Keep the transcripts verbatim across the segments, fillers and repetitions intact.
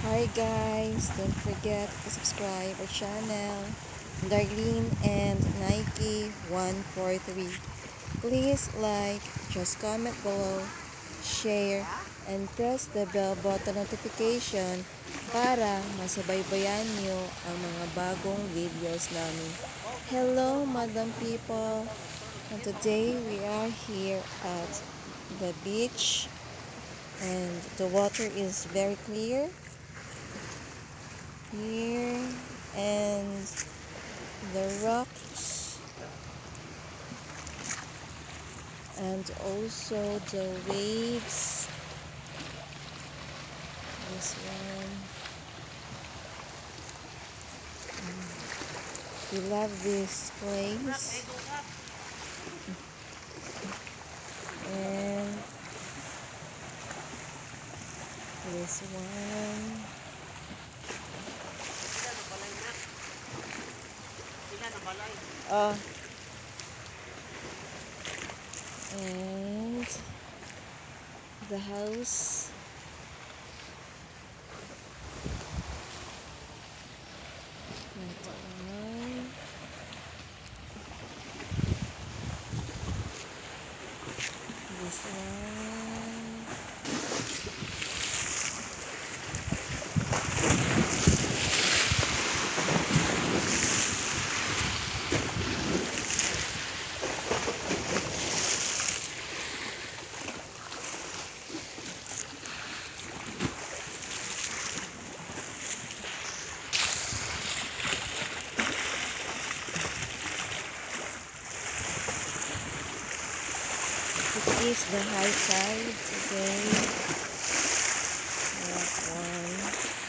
Hi guys, don't forget to subscribe our channel, Darlene and Nike one four three. Please like, just comment below, share, and press the bell button notification para masubaybayan nyo ang mga bagong videos namin. Hello Madam People, and today we are here at the beach and the water is very clear here, and the rocks, and also the waves. This one, we love this place. And this one, oh, and the house, that one, this one, it is the high tide today. That one.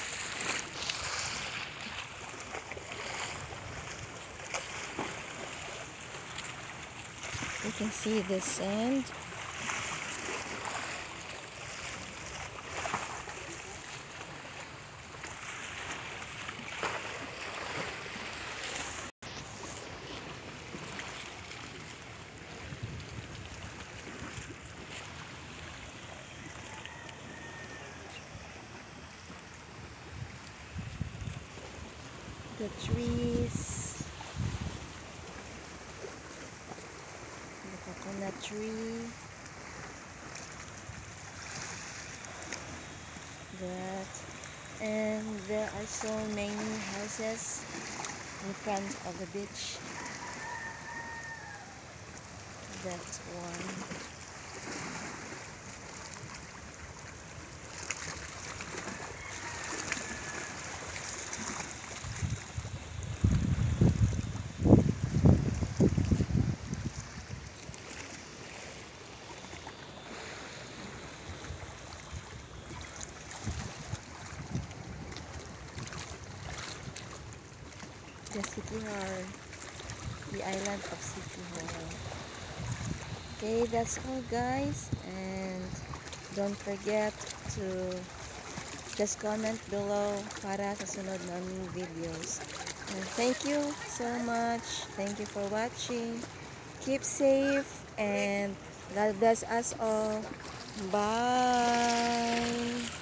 You can see the sand. The trees, the coconut tree, that, and there are so many houses in front of the beach. That one. The City Hall, the island of City Hall. Okay, that's all guys, and don't forget to just comment below para sa sunod naming videos. And thank you so much. Thank you for watching. Keep safe and God bless us all. Bye.